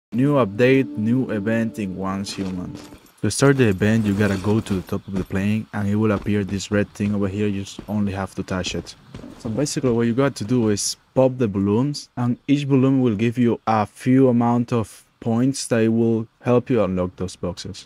New update, new event in ONCEHUMANNEWS. To start the event, you gotta go to the top of the plane and it will appear this red thing over here. You just only have to touch it. So basically what you got to do is pop the balloons, and each balloon will give you a few amount of points that will help you unlock those boxes.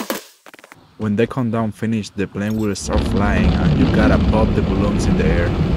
When the countdown finishes, the plane will start flying and you gotta pop the balloons in the air.